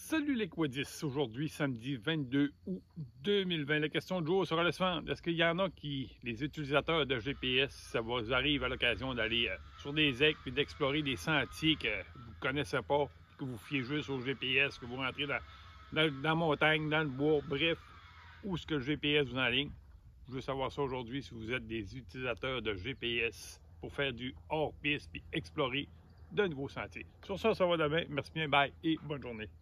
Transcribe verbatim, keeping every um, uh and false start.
Salut les quadistes, aujourd'hui samedi vingt-deux août deux mille vingt. La question de jour sera la suivante. Est-ce qu'il y en a qui, les utilisateurs de G P S, ça vous arrive à l'occasion d'aller euh, sur des aigues et d'explorer des sentiers que vous ne connaissez pas, que vous fiez juste au G P S, que vous rentrez dans, dans, dans la montagne, dans le bois, bref, où est-ce que le G P S vous enligne? Je veux savoir ça aujourd'hui si vous êtes des utilisateurs de G P S pour faire du hors-piste et explorer de nouveaux sentiers. Sur ça, ça va demain. Merci bien, bye et bonne journée.